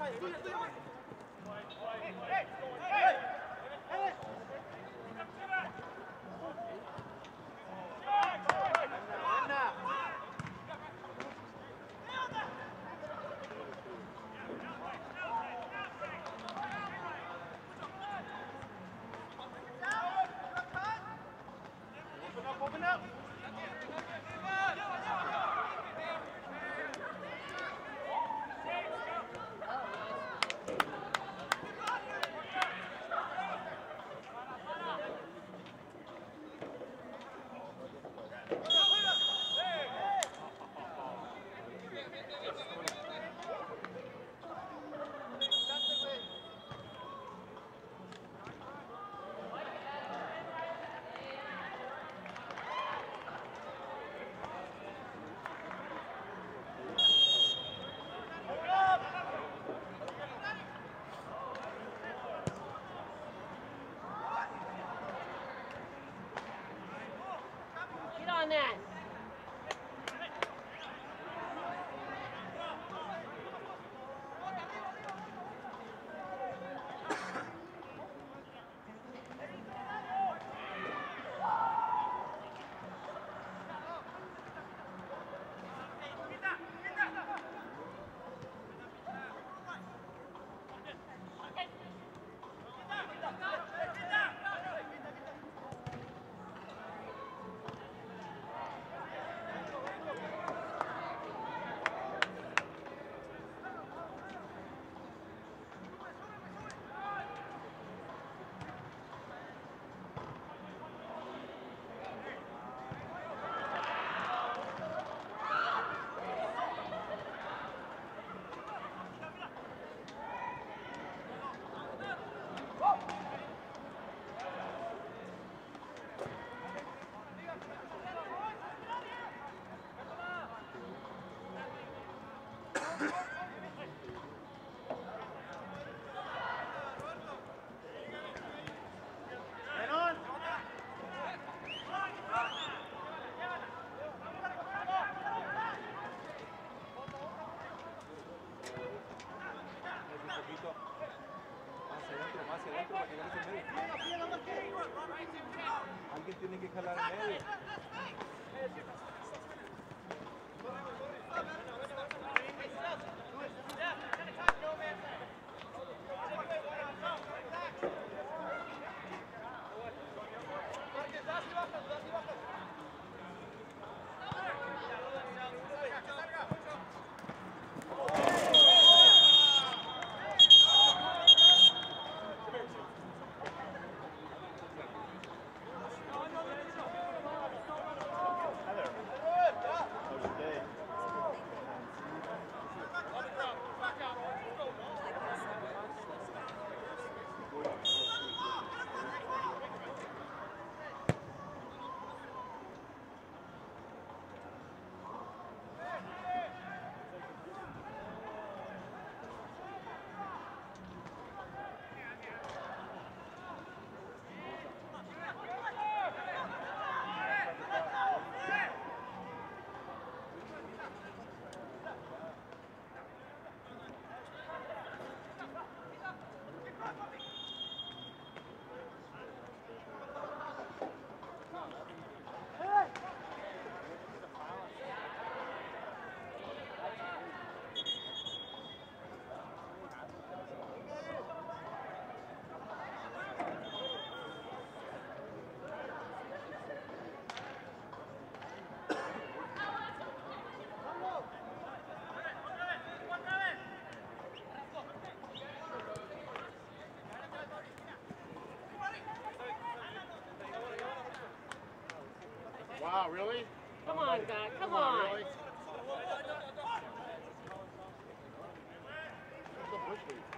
On that. Alguien tiene que jalar en medio. Wow, really? Come on, guy. Come on. Really? Where's the bush leaf?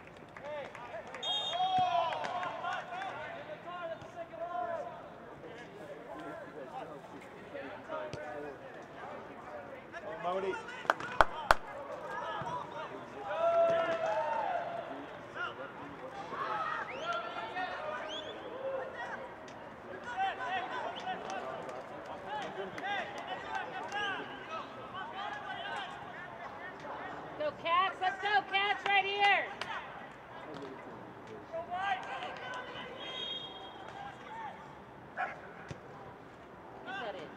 Modi. Go Cats, let's go Cats right here. Keep that in.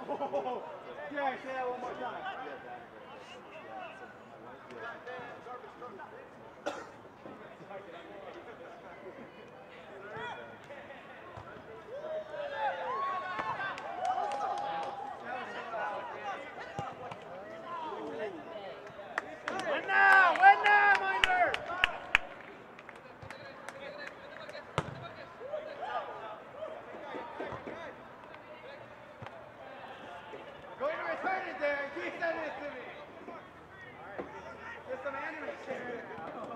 Yeah, say that one more time. Win now, Minder! Go to return it there and keep sending it to me. Get some anime shit right now.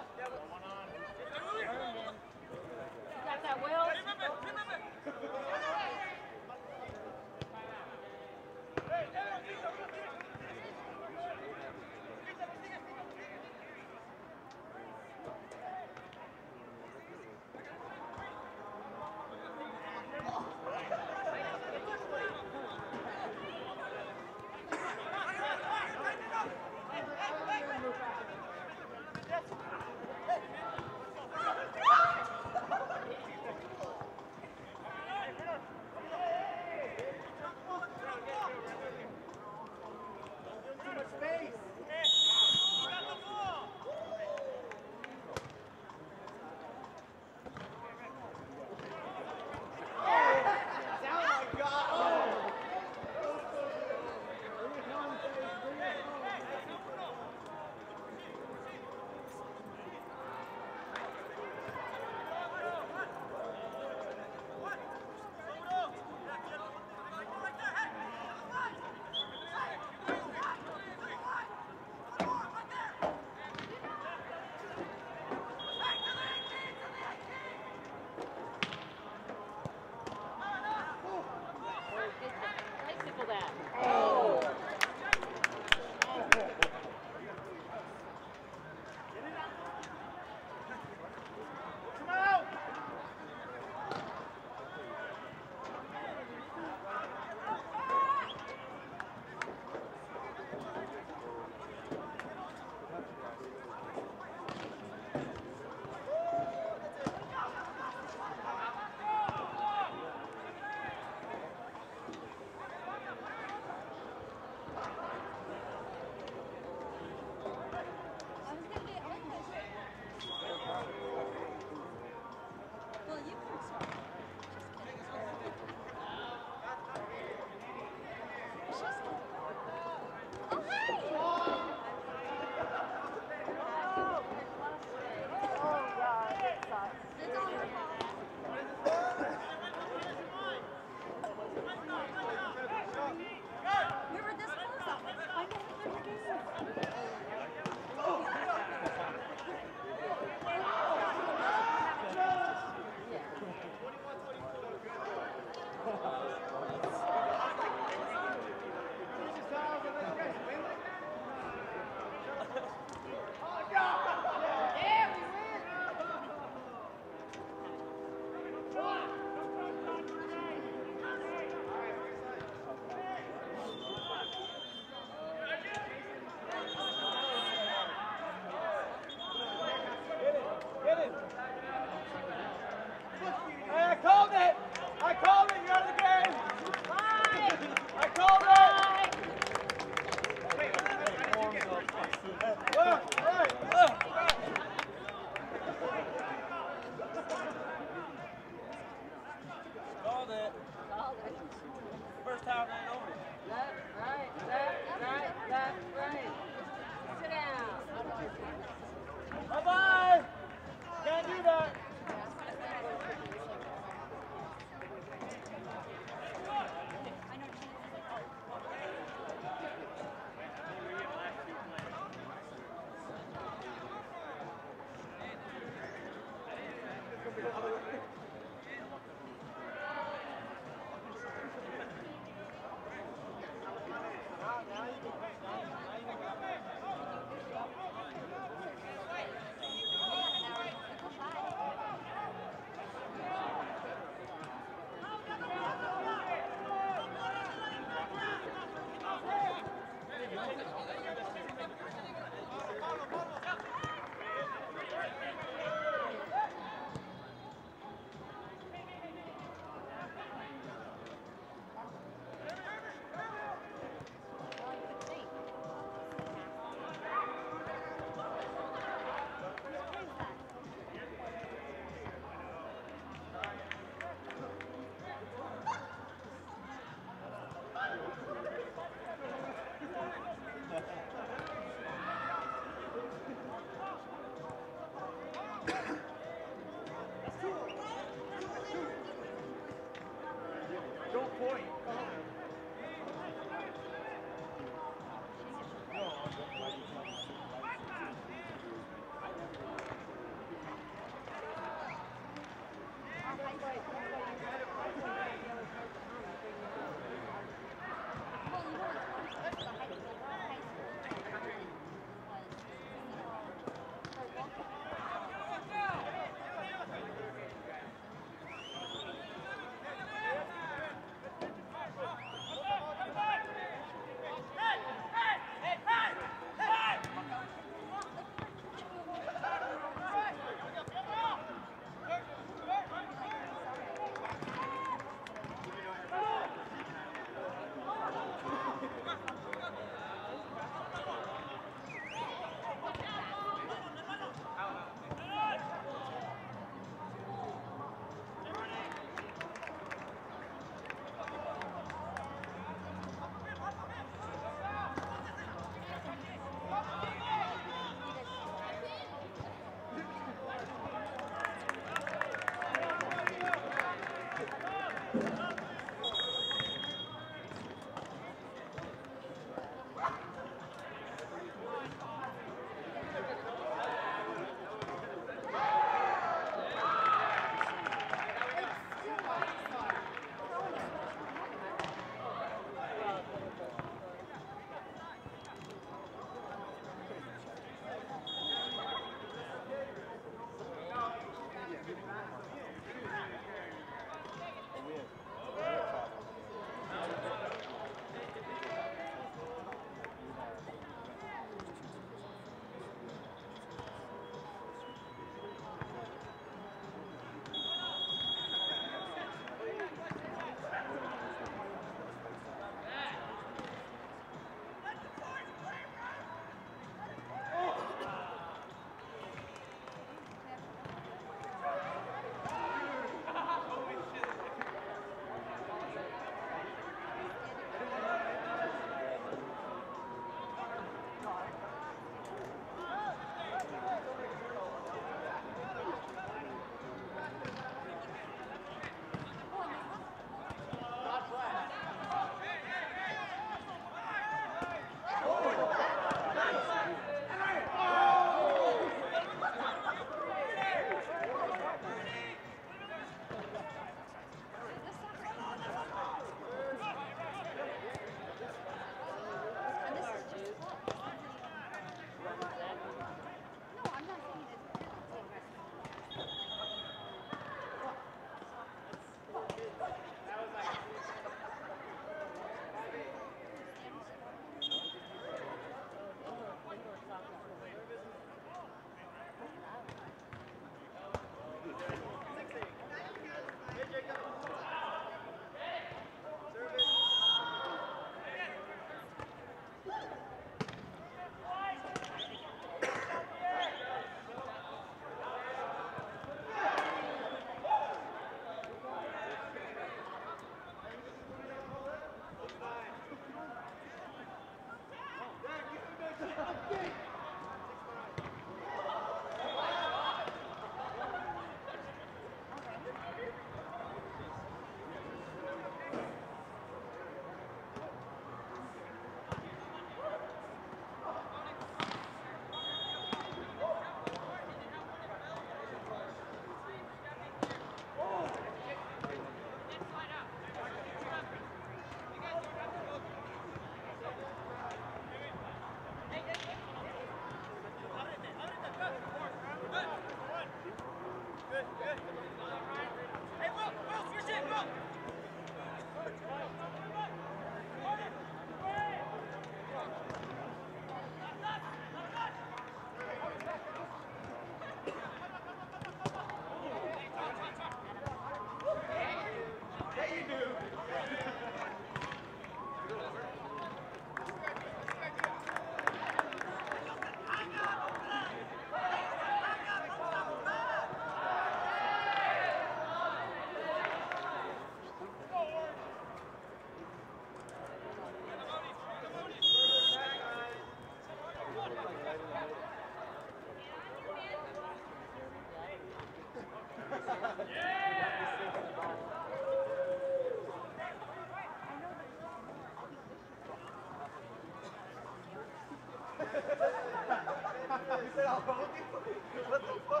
What the fuck?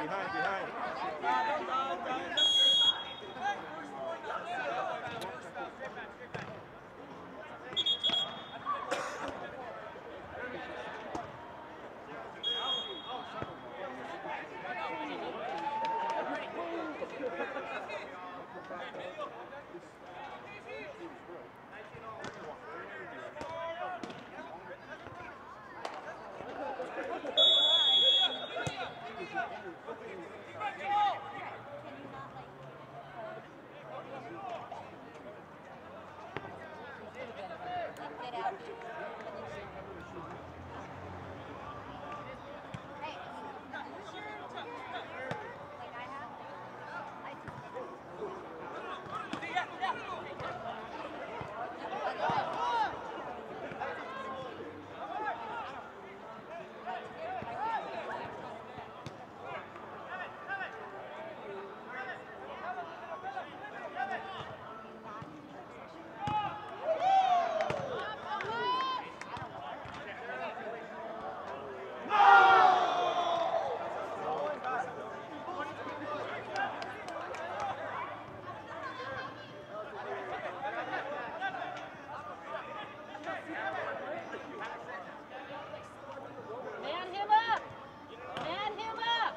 Man him up! Man him up!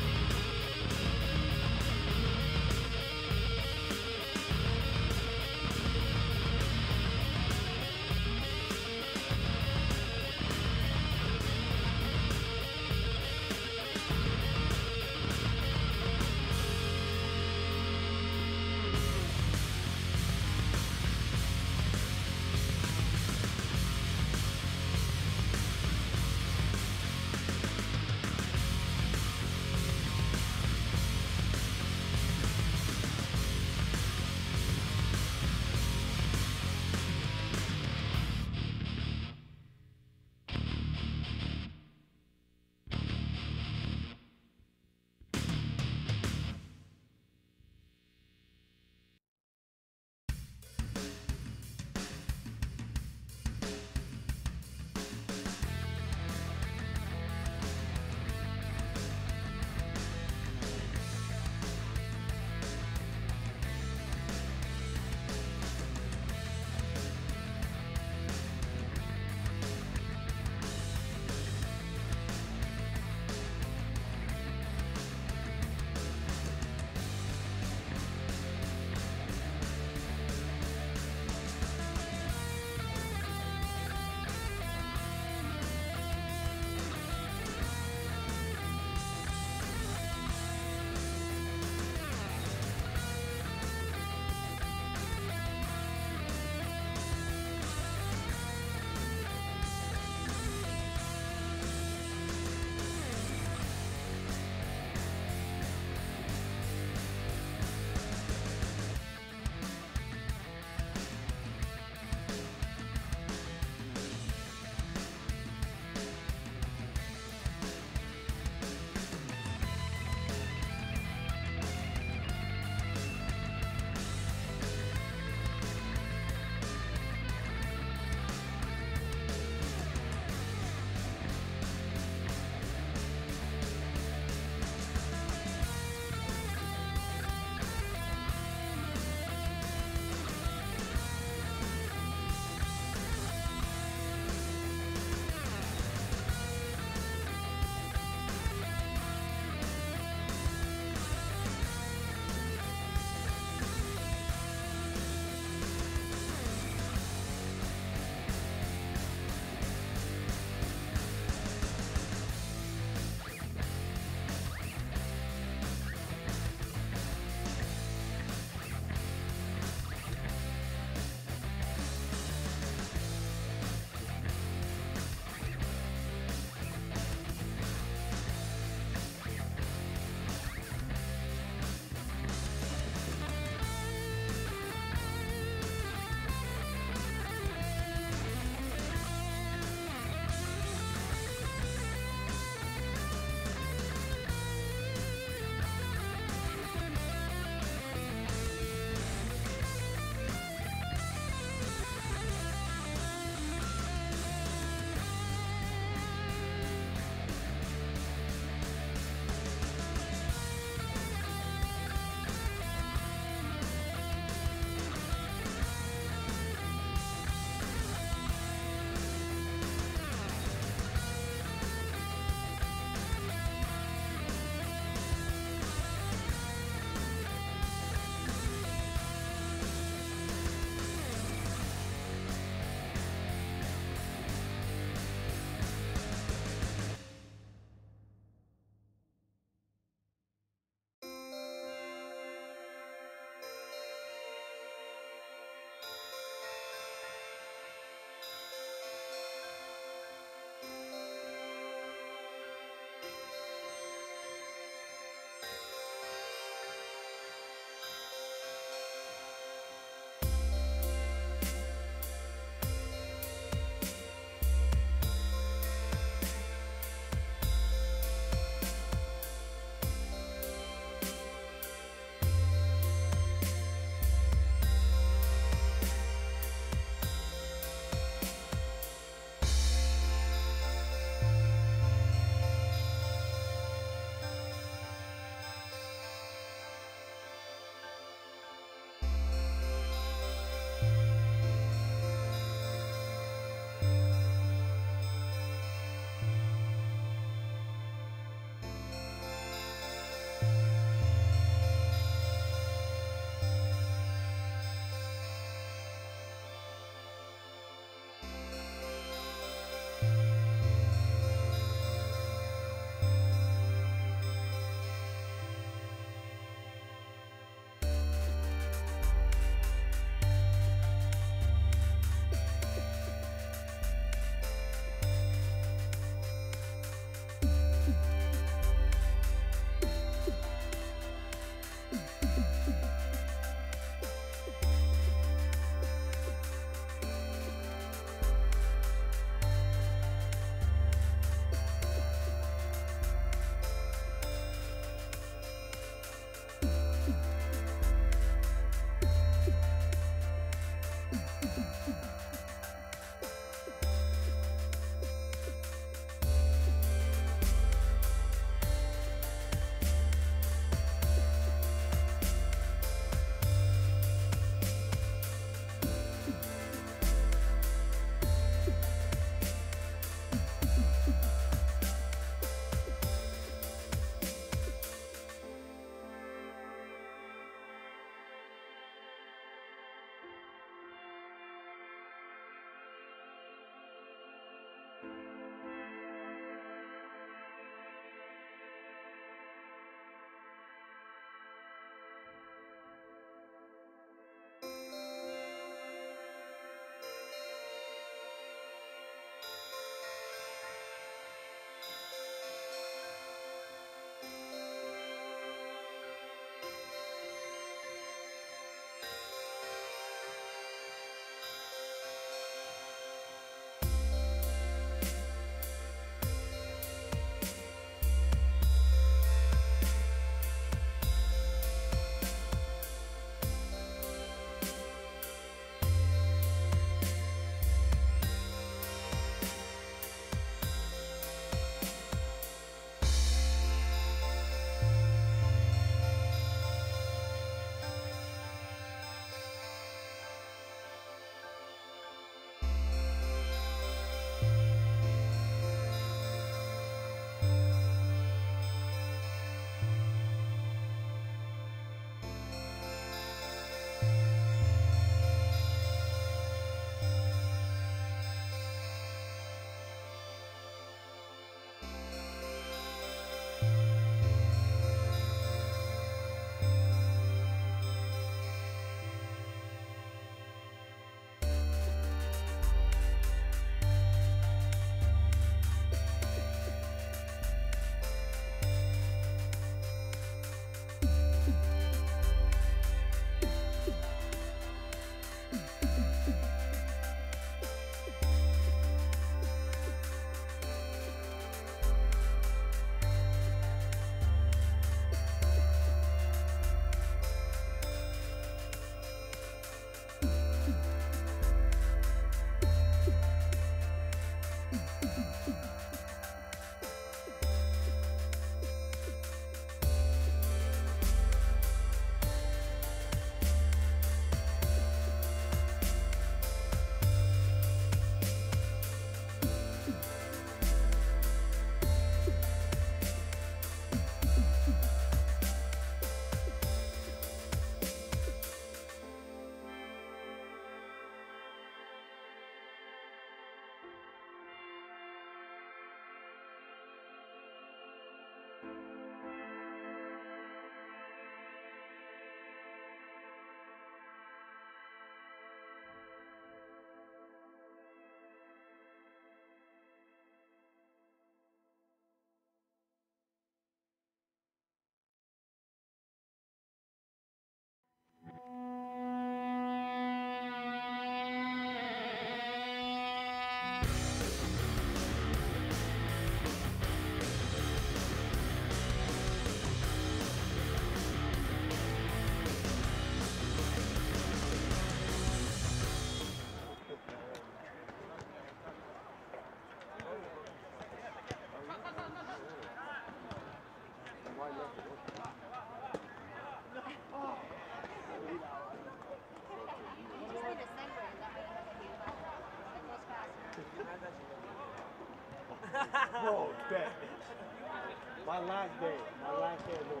Bet. My last day of little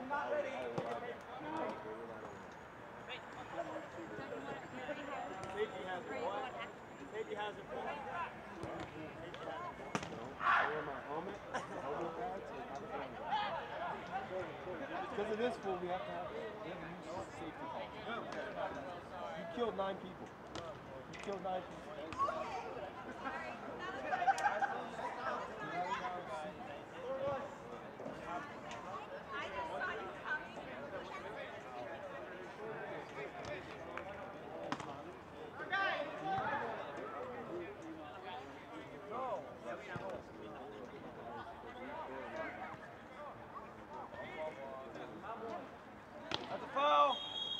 Safety has it. What? Safety has it. I wear my helmet, elbow pads, and have a helmet. Because of this fool, we have to have safety calls. You killed 9 people. You killed 9 people. That's a foul.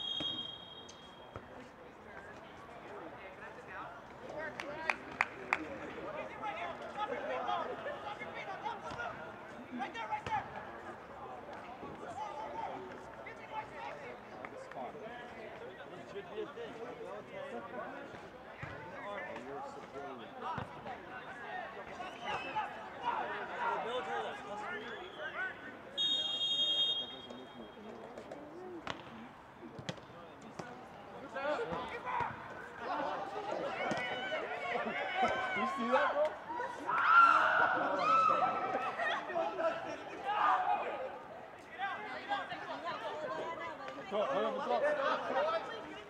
You see that, bro? Go, hold on, let's go.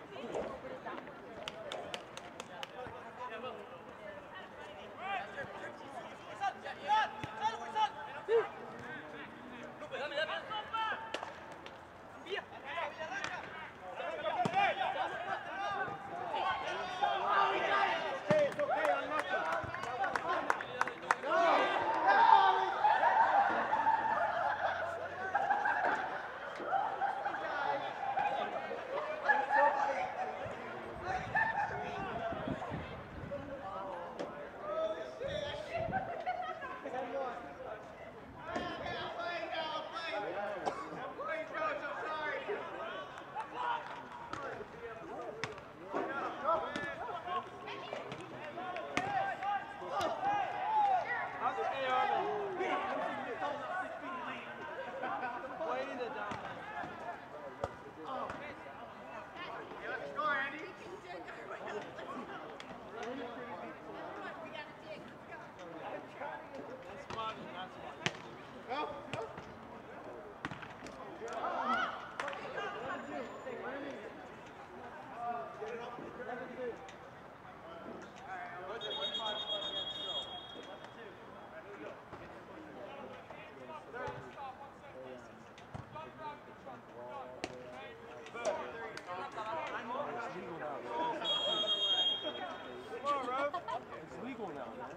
It's legal now, man.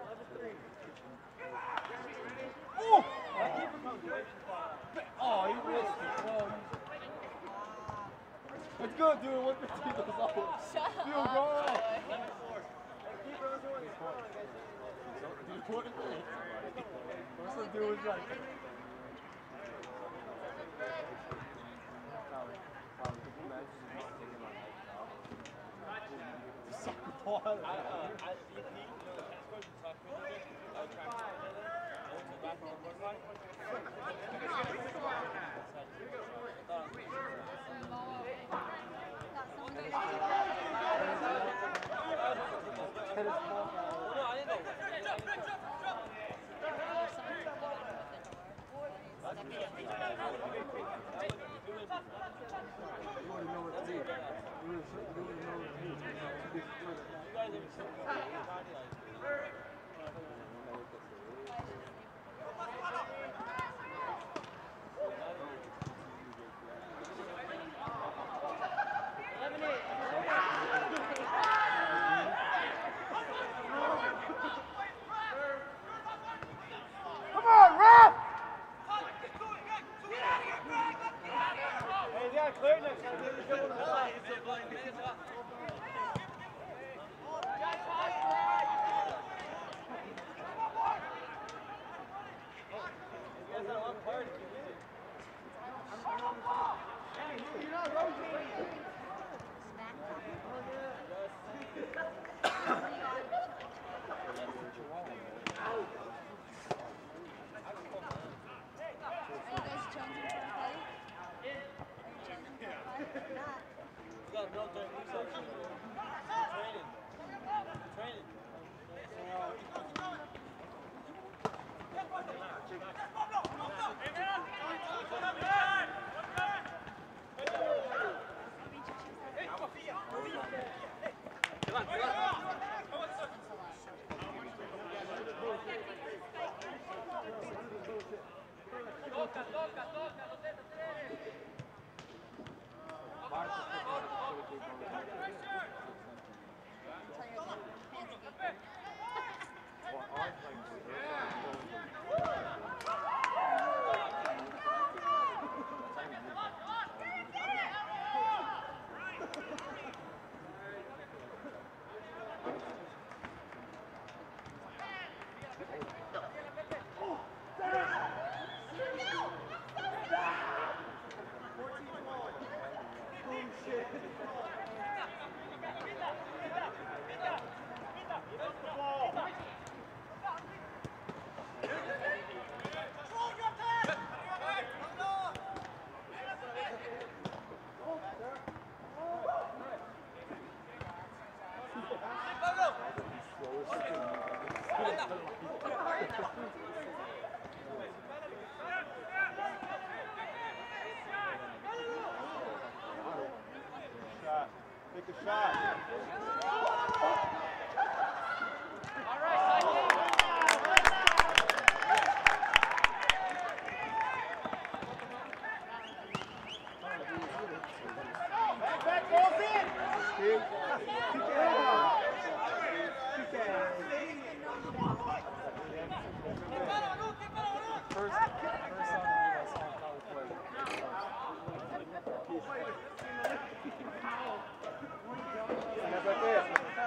Oh! Oh, he missed it. Oh, it's good, dude. 115 goes off. Shut up. Field goal. What's the dude was like? Take a shot. Back, balls in! Kick. First time I saw college play. That's right there.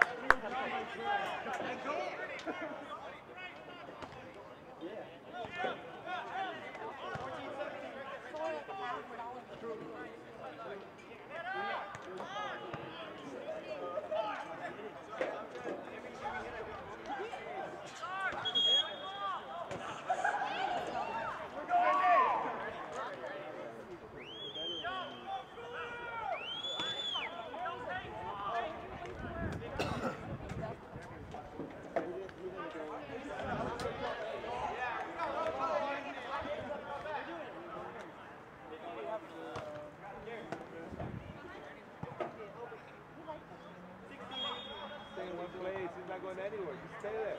Stay in one place. He's not going anywhere. Just stay there.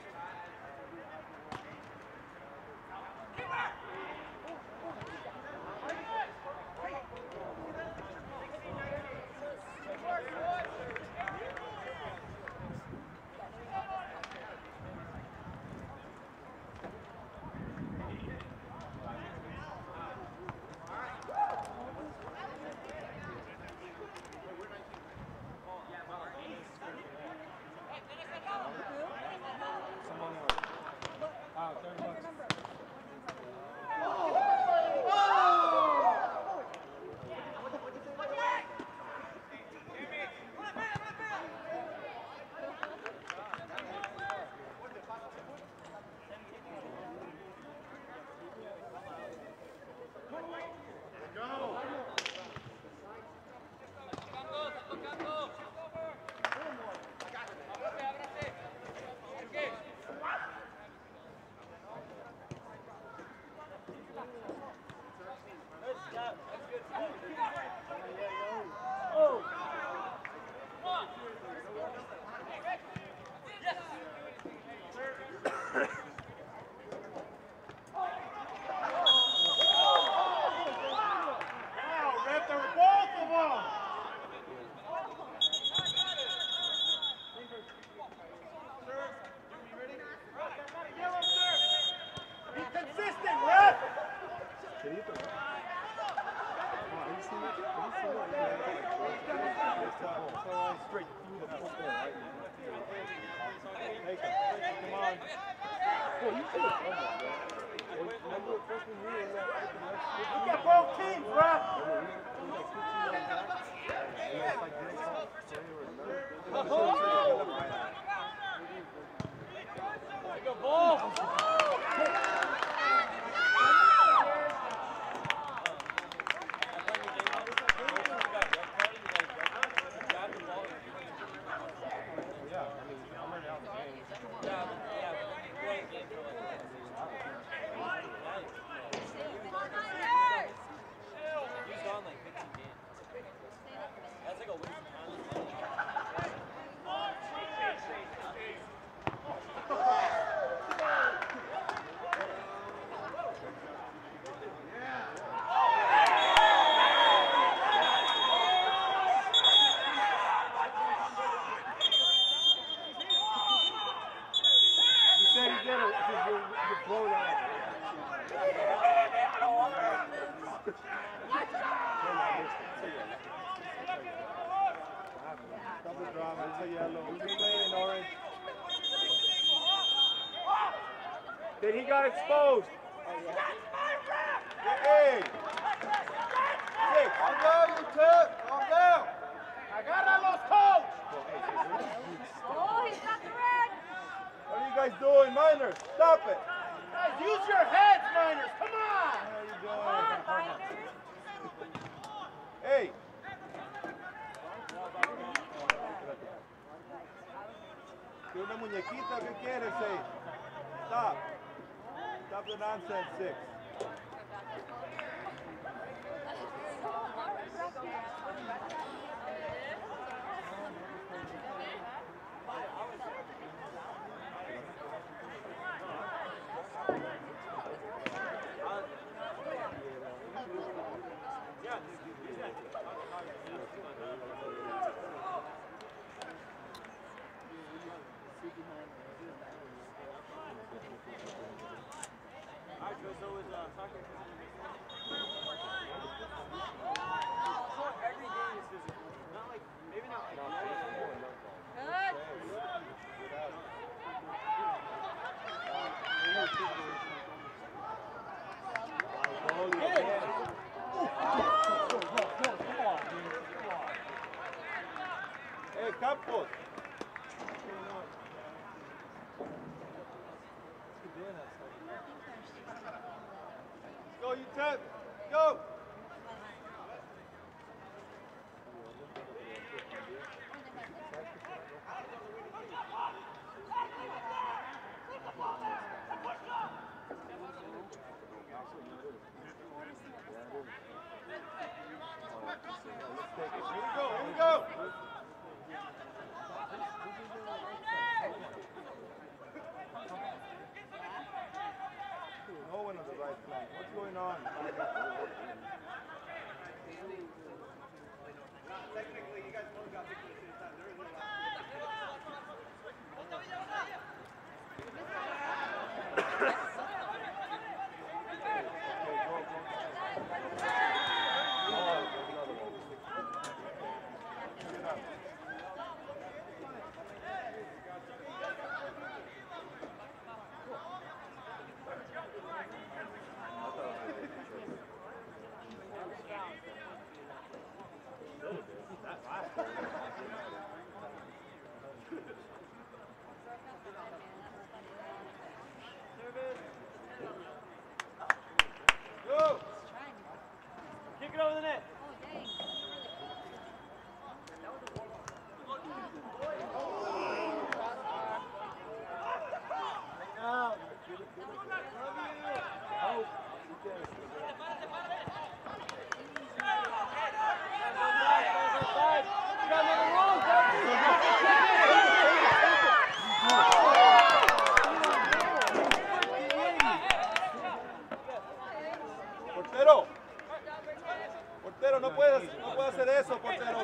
Straight through the football right now. Take it. Come on. Boy, you should have come on, bro. Remember freshman year in that Look at both teams, bro. Go ball. the drama. It's a yellow. Who's playing orange? Then he got exposed. Hey! Calm down, UTEP. Calm down. Agárralos, coach. Oh, he's got the red. What are you guys doing, minors? Stop it! Guys, use your heads, Miners. Come on. What are you Come doing? on, Miners. Hey! ¿Qué una muñequita? ¿Qué quieres, eh? Stop. Stop the nonsense, 6. Hey, Campos! Go, UTEP! Go! Here we go! No one on the right flank. What's going on? Technically, you guys both got 50 at the time. There is no Go! Kick it over the net. Portero. Portero, no puede hacer eso, portero.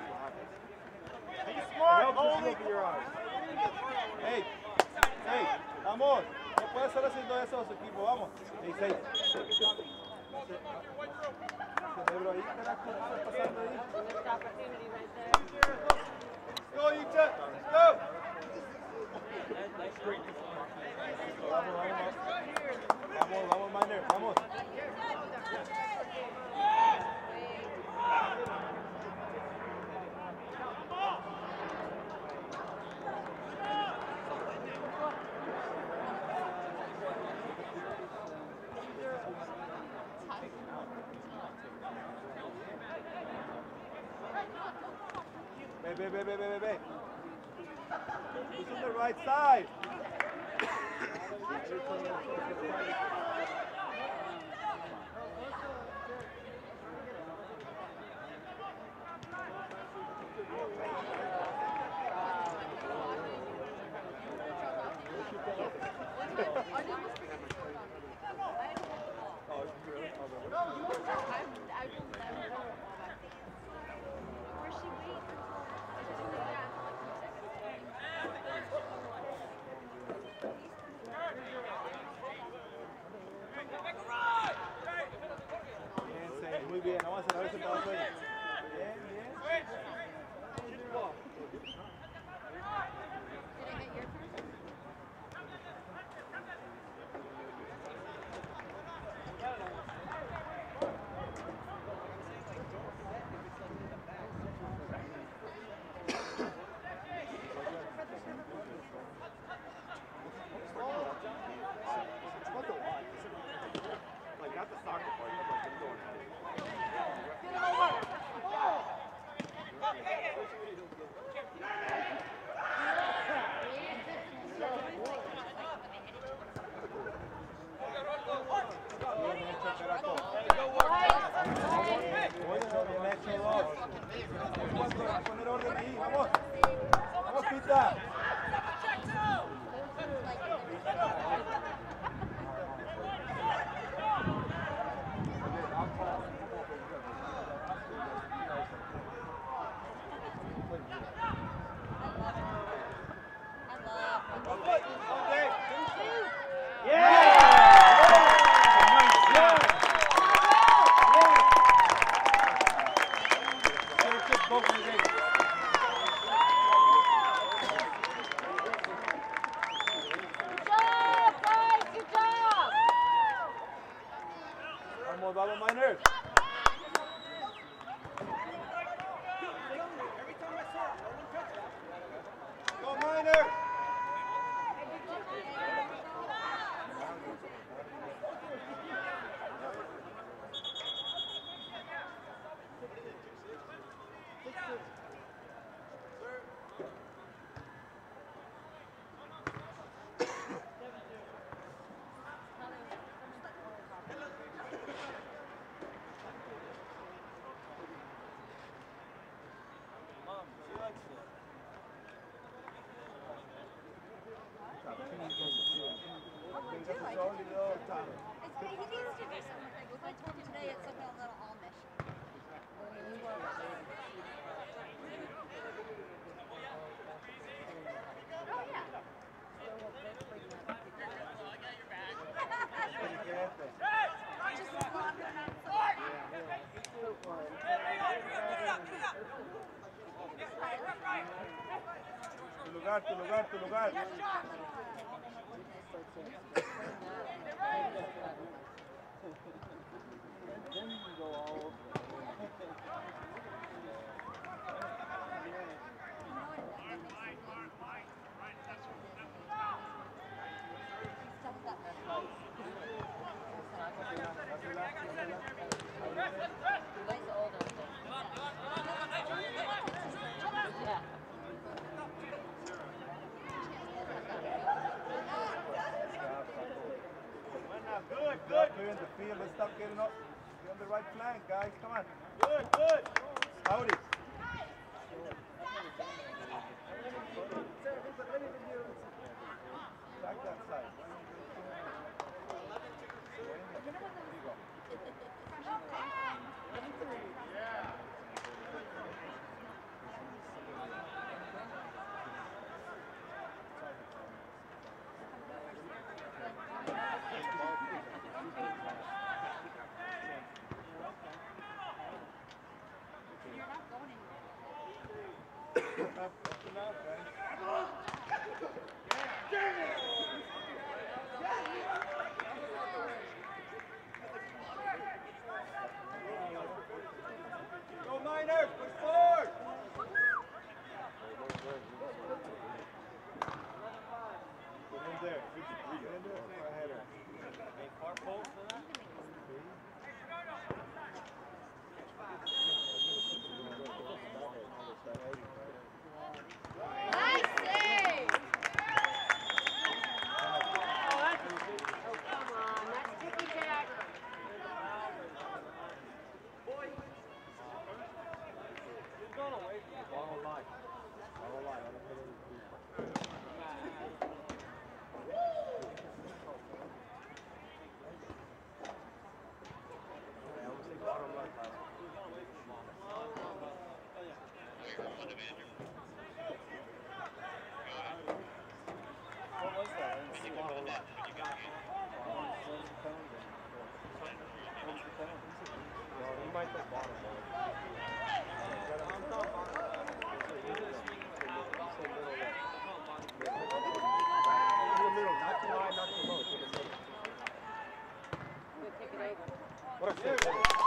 Be smart, Only. Hey, hey, vamos. No puede estar haciendo eso a su equipo, vamos. Hey, 6. Cerebro ahí, carajo, ¿qué está pasando ahí? Missed opportunity right there. Go, UTEP, go! Vamos, Miner, vamos. Ve. Who's on the right side? He needs to do something. If I told him today it's something a little Amish. Oh yeah. Tu lugar, tu lugar. Good. Clearing the field. Let's stop getting up. Get on the right flank, guys. Come on. Good. Howdy. Back that side. Go Miners, push forward! Get in there. Get in there. Header. Far post for that? Nice save! Come on, that's ticky tack. He's going away from the ball line. What was that? You might take bottom ball. What a save.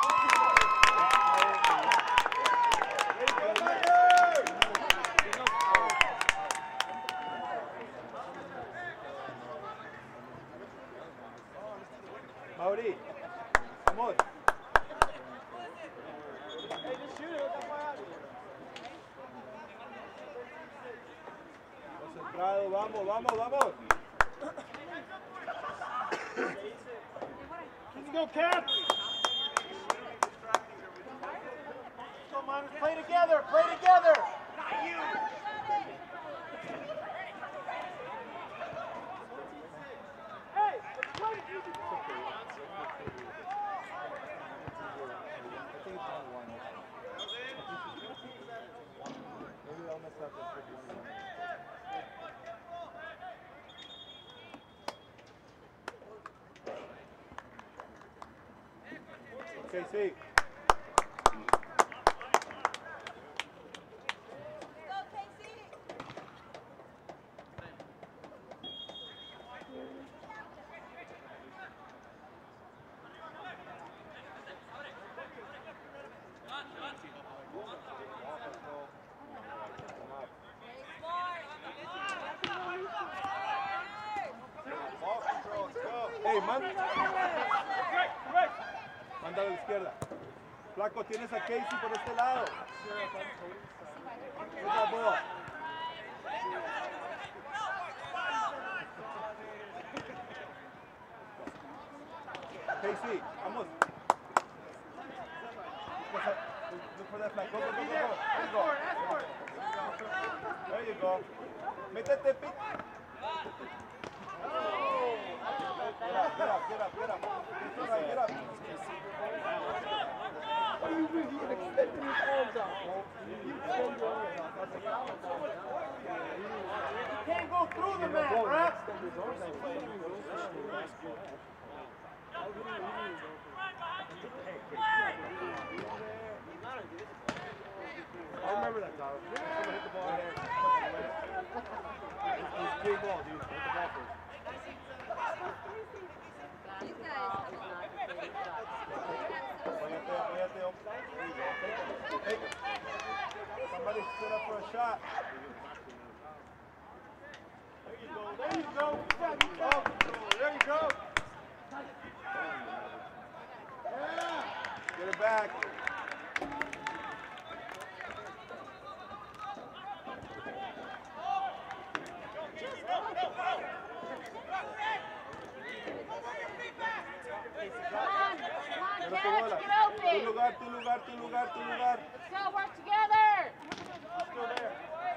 Mauri, vamos. Hey, just shoot it. That's why I Concentrado, vamos. Let's go, Cap! Come on, play together! Not you! Hey, let's play! Okay, see. Go, KC! Hey, mándalo a la izquierda. Flaco, tienes a Casey por este lado. Esa bola. Casey, vamos. Look for that flag. Go. There you go. Métete, Pete. Get up, get up, get up, get up. Get right, get up. What do you mean? He extended his arms out, bro. You extend your arms out. That's a foul. You can't go through the mat, Bro, ref. extend his arms out. I remember that, Tyler. Someone hit the ball in there. It was big ball, dude. Hit the ball first. You guys have a lot of great shots. Take it. Somebody stood up for a shot. There you go. There you go. There you go. Get it back. Catch, get open. Tu lugar. Let's go, work together. Still there.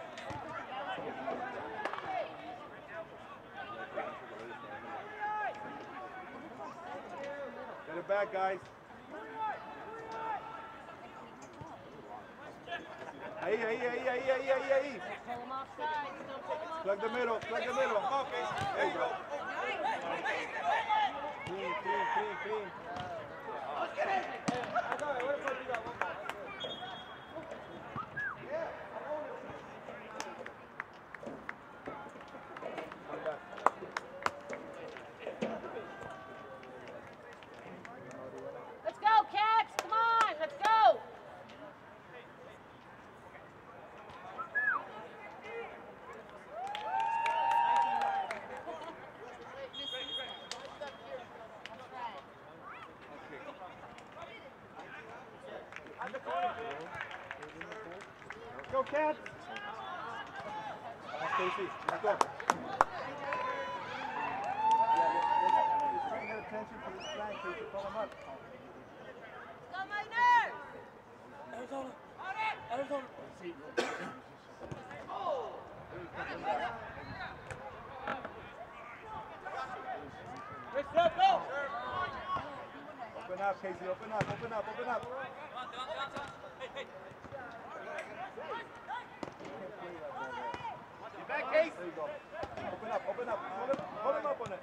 Get it back, guys. Ahí. Pull them offside. Still pull them offside. Plug the middle. Okay. There you go. Clean. Let's go, Cats. Come on. Let's go. Go, Cats. Stacy, let's go. Let's try and get attention to this flank so you can call him up. Go, Miners! Arizona. Open up, Casey, open up. Get back, Case. There you go. Open up. Hold him up on it.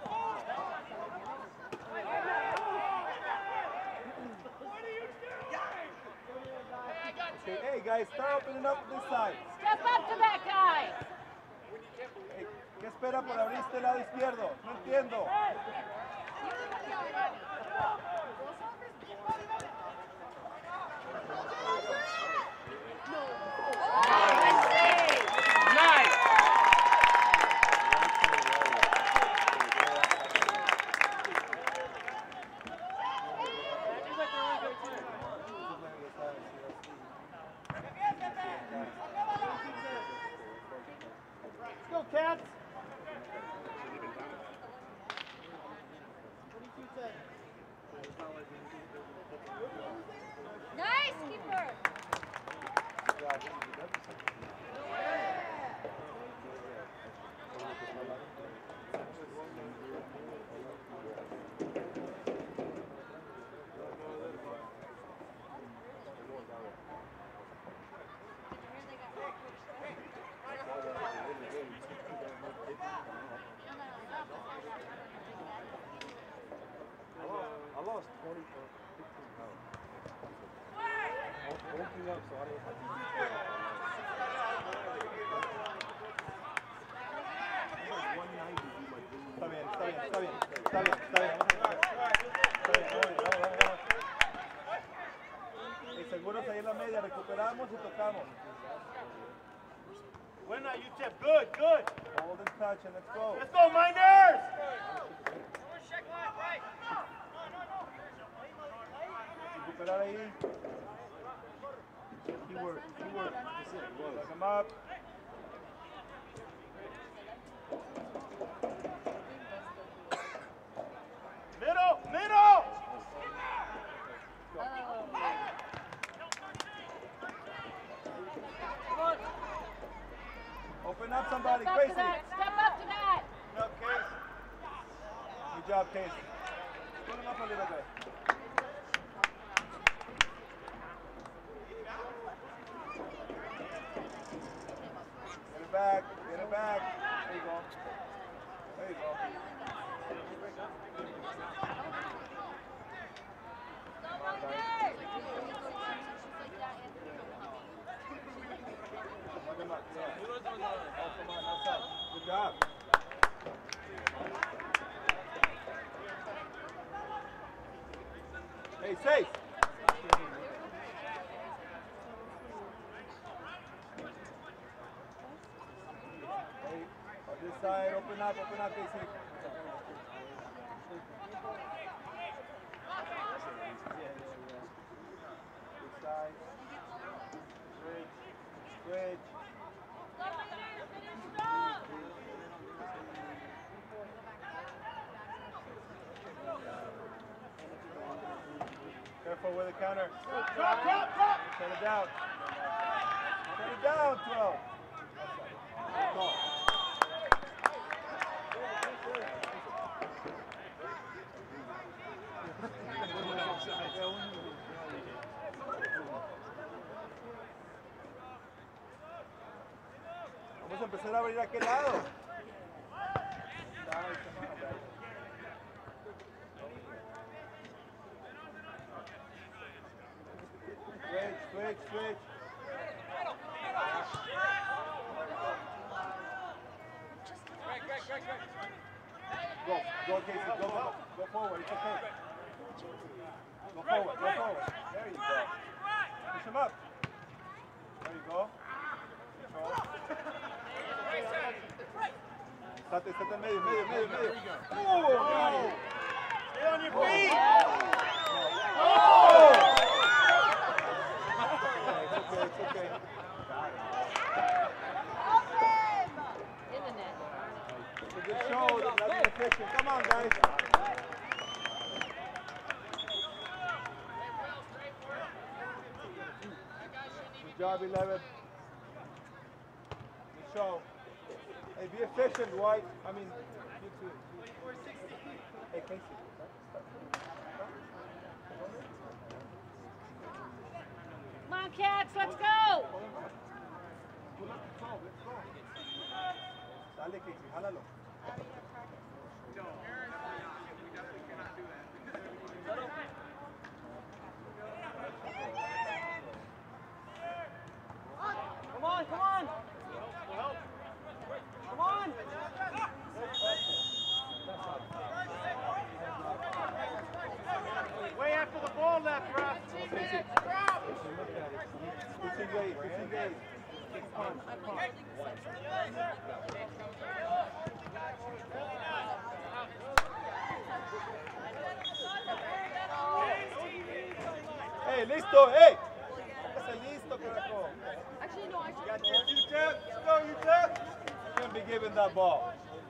Okay, hey guys, start opening up this side. Step up to that guy. Hey, ¿qué espera por abrir este lado izquierdo? No entiendo. Let's go, Cats. Nice, keeper! I lost 20 or 15 pounds. Bulking up, so I didn't have Está bien. Seguros ahí en la media, recuperamos y tocamos. Buena, UTEP. Good. Hold and touch and let's go. Let's go, Miners. Recuperar ahí. Keyword. Look him up. Middle. Open up somebody, Step up crazy. to that. Step up to that. Okay. Good job, Casey. Pull him up a little bit. Get it back. Get it back. There you go. There you go. Good job. Hey, safe. Hey, on this side, open up, Casey. This side. Switch. Careful with the counter. Drop, drop, drop. Turn it down. Turn it down, 12. Go. Vamos a empezar a abrir a aquel lado. Switch, switch. Go, Casey, go forward, it's okay. Go forward. There you go. Push him up. There you go. Control. Estate en medio. Oh! Stay on your feet. Oh! It's okay. In the net. It's a good show. That's efficient. Come on, guys. Good job, 11. Good show. Hey, be efficient, White. I mean, you too. Hey, Casey. Come on, Cats, let's go! Dale, Casey, jálalo. Come on. Come on. Way after the ball left, Russ. Disengage. Hey, listo, hey! Póngase listo, carajo. Actually, no, I should. Got this, UTEP. Let's go, UTEP. You can't be giving that ball.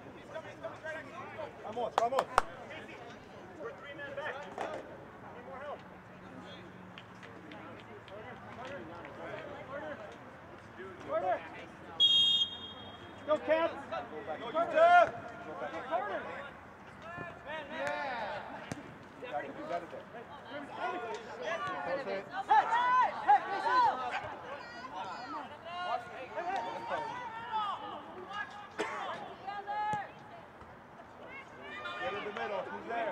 Vamos. We're 3 men back. Need more help. Carter. Go, Cats. Go, UTEP. Carter. You got it there. Close it. Get in the middle. Who's there?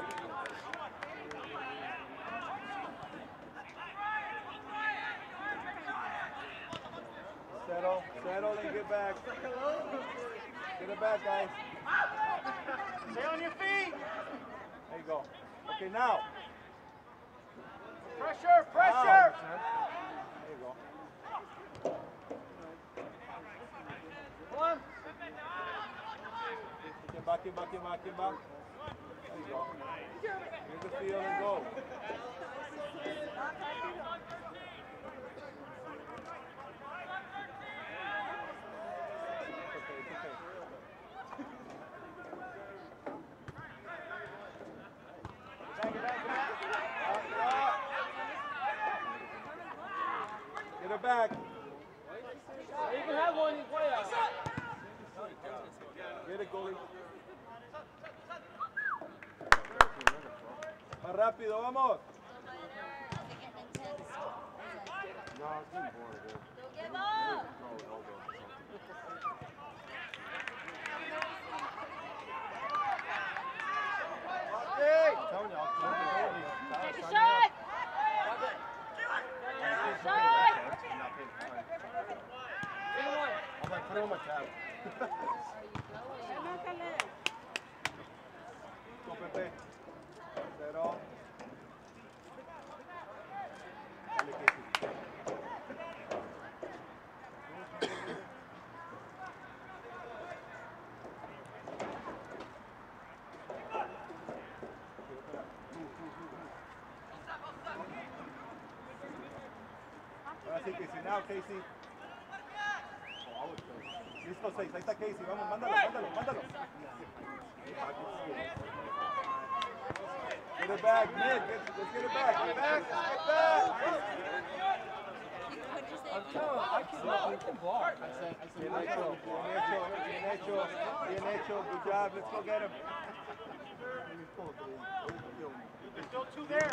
Settle and get back. Get it back, guys. Stay on your feet. There you go. Okay, now. Pressure. There you go. Come on. Back. There you go. Get the field and go. Get it back. You can have one in playoffs. Get it, goalie. rápido, vamos. No, it's getting boring, dude. Don't give up. I'm telling you, I'll close the door. Take a shot. Shot. I'm like, put it on my tab. Go, Pepe. Cero. Dale, Casey. Ahora sí, Casey. Now, Casey. Listo, 6. Ahí está Casey. Vamos, mándalo. Get it back, mid. Let's get it back. Get back. What'd you say? I'm telling you, I can block. I said, Bien hecho. Good job. Let's go get him. There's still 2 there.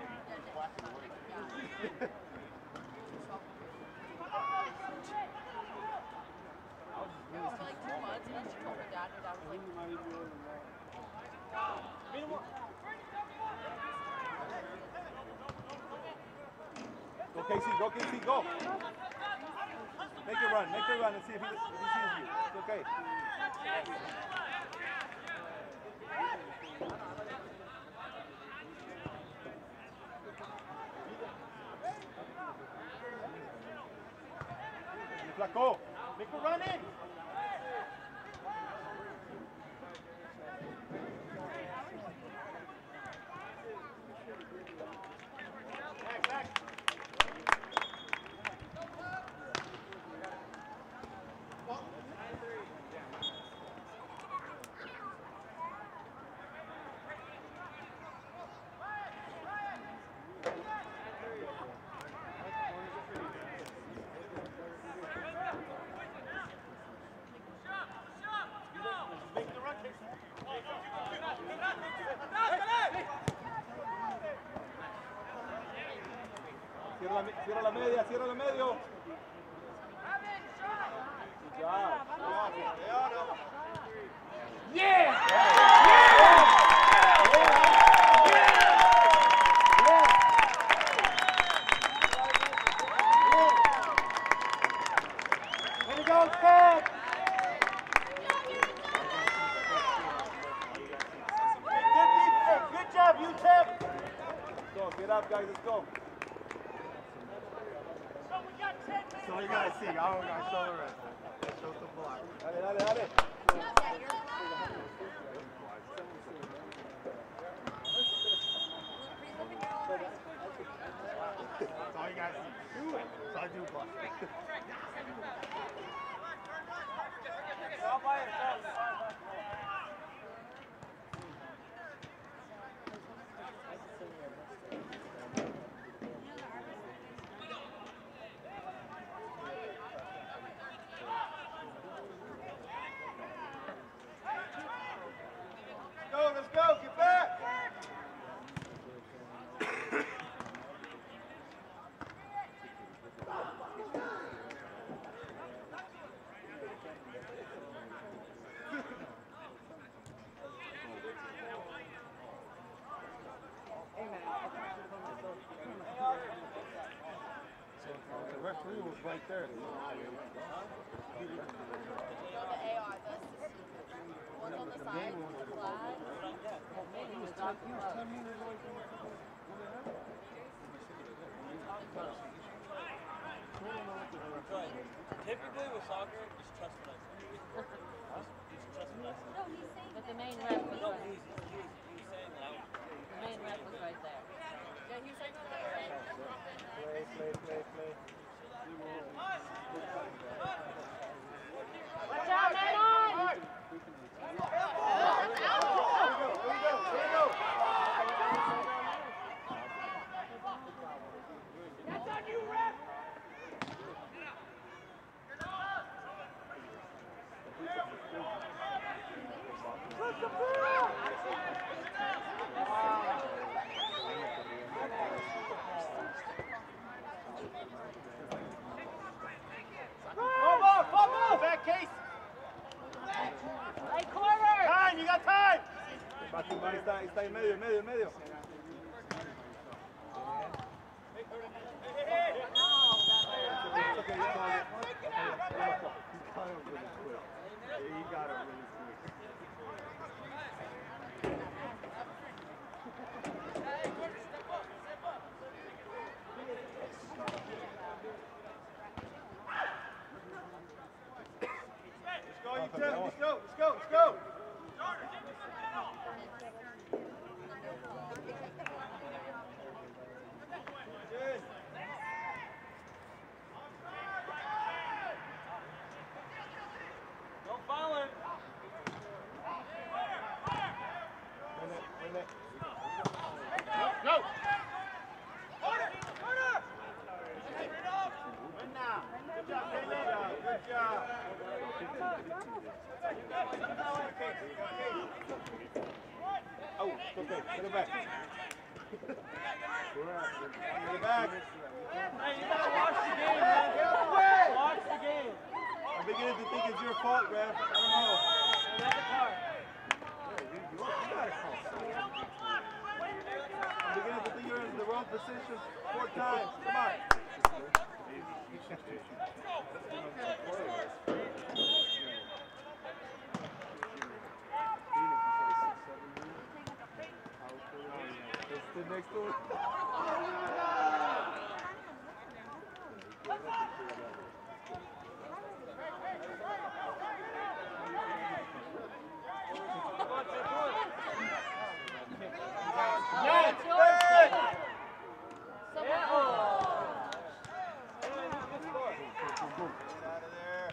For like 2 months, and she told my dad, and dad was like, Go, Casey, go. Make it run and see if he sees you. It's okay. Flaco. Make a run in. Back. Make the run, Casey. Cierra la media. Good job. Way to go, Ted. Good job, UTEP. Let's go. Get up, guys. Let's go. So you guys see, I don't got show the rest. Show the block. Dale. That's all you guys see. So I do block. Let's go. Get back. The referee was right there. you know the AR, one's on the side, one's on the flag. He was 10 meters away from the Typically with soccer, just trust what I say. Just trust what I say. No, he's saying But the main ref was No, right. he was saying that I was. The main ref was right there. yeah, he's saying that. Play. Watch out, man on! That's on you, ref. Está en medio, en medio, en medio. Let's go, let's go, let's go. Don't foul him. Go! Good job. Oh, okay, get it back. Get it back. Hey, you gotta watch the game, man. Watch the game. I'm beginning to think it's your fault, Rev. I don't know. That's a card. I'm beginning to think you're in the wrong position 4 times. Come on. The next one. Yeah, it's yours. Out of there.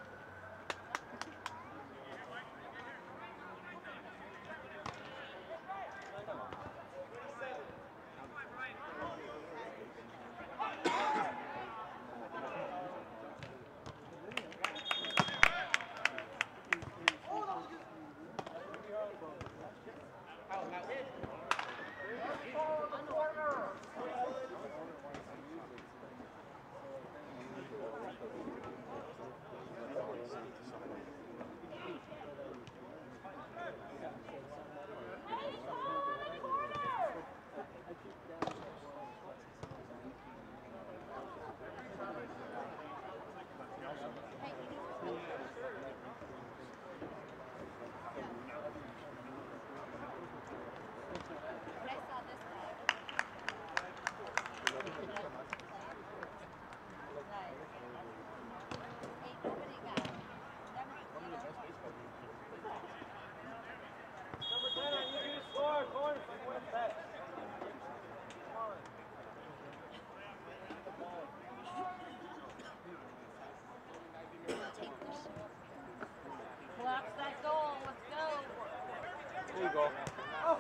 Collapse that goal. Let's go. There you go. Oh,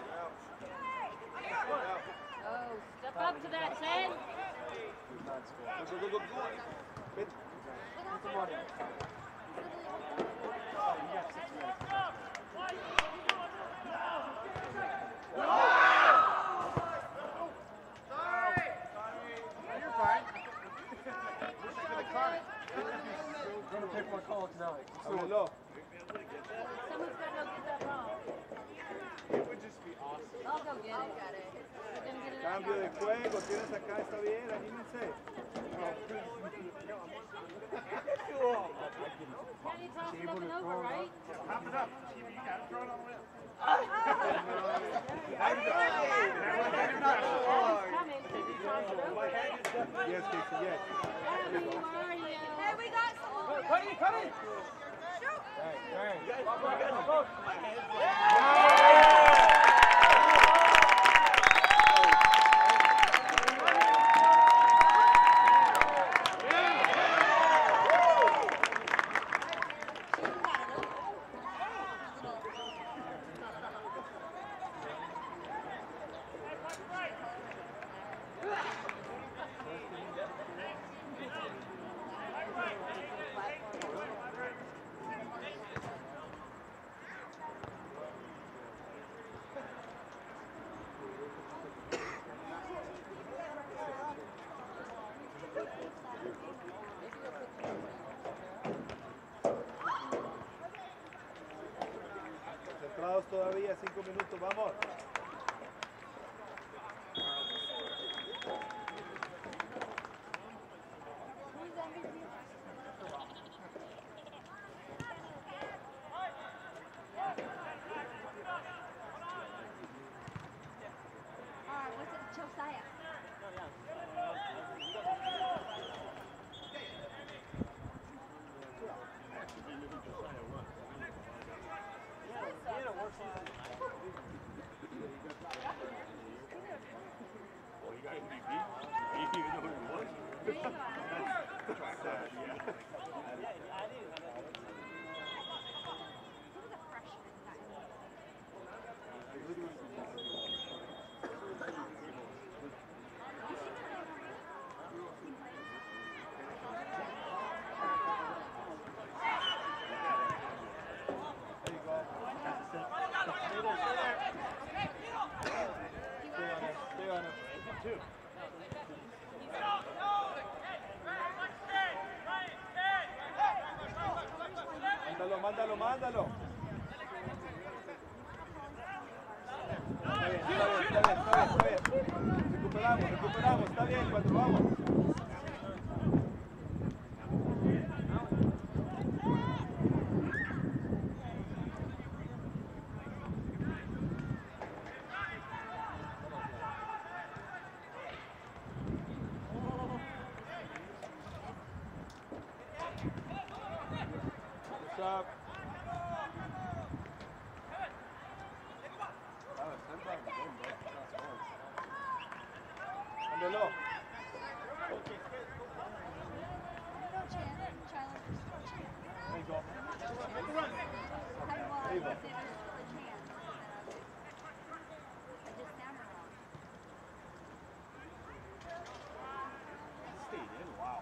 step up to that 10. Go, go, go, go. Bit. You're fine. I'm gonna take my call tonight. Háblalo. Someone's got to go get that ball. It would just be awesome. I'll go get it. We're gonna get it. Cambio de juego, tienes acá, está bien, anímense. Kenny tossed it up and over, right? Pop it up. You gotta throw it all the way up. He's coming. He tossed it over. Yes, Casey, yes. Abby, where are you? Hey, we got someone. Cut it, cut it. empatados todavía, 5 minutos, vamos. What's it? Josiah. Mándalo, mándalo. Está bien. Recuperamos, está bien, 4, vamos. What's up? Mándalo. There you go. There you go. Stayed in, wow.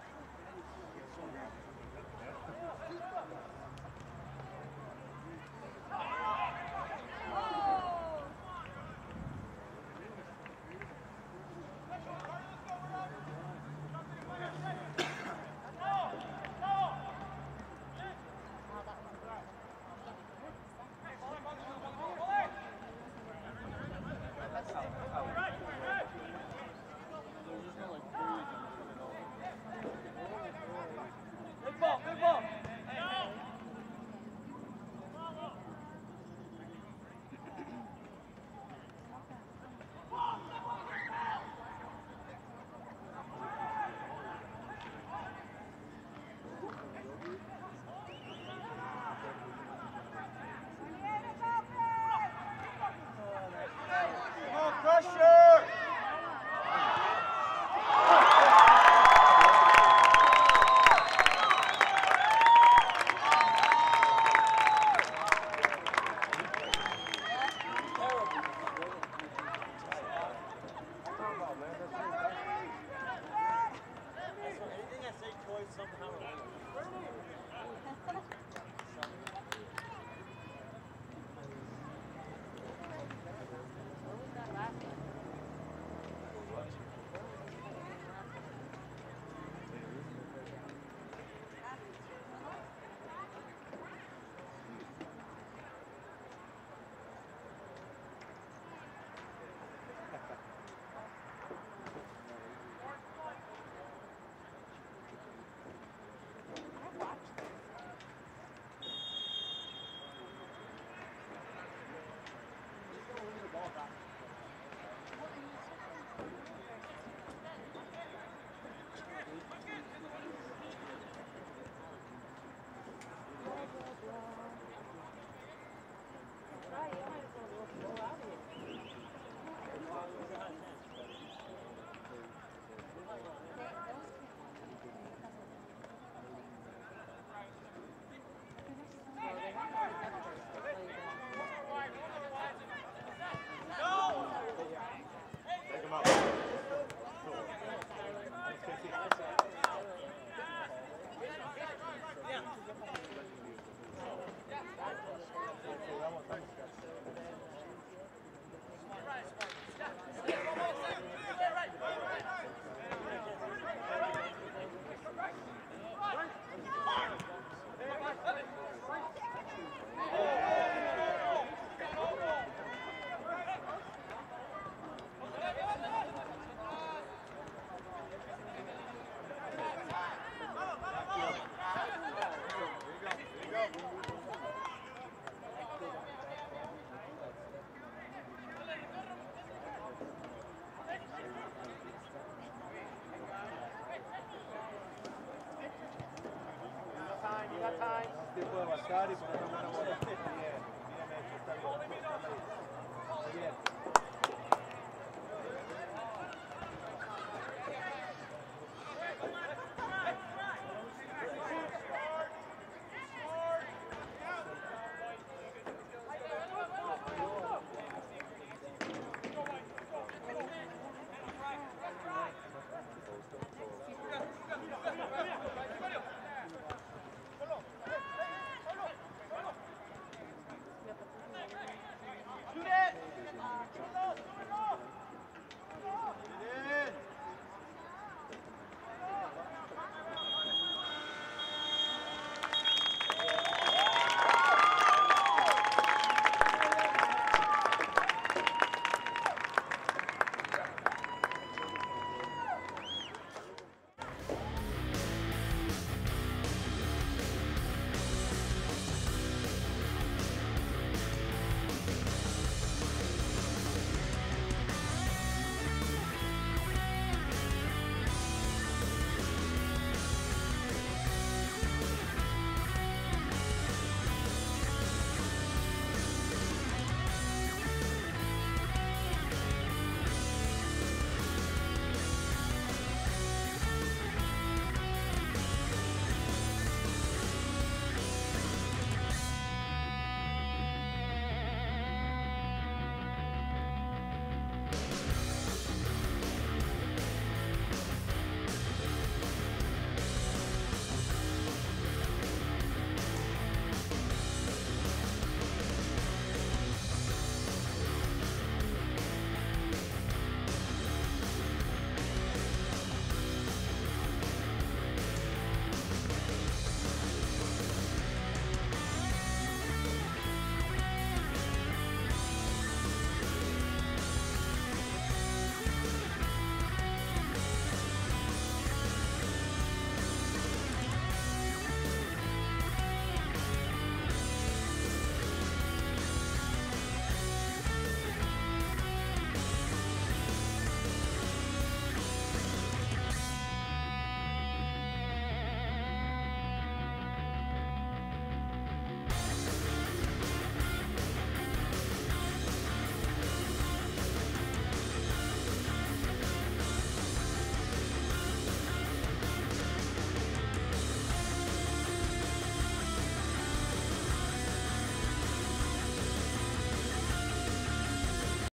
tiempo de avanzar y poner una buena bola.